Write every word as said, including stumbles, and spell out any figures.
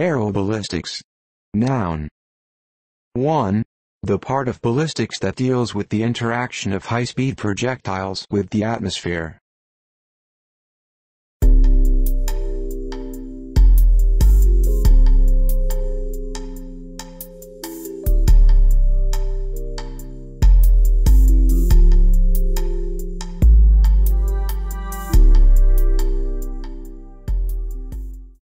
Aeroballistics. Noun. one. The part of ballistics that deals with the interaction of high-speed projectiles with the atmosphere.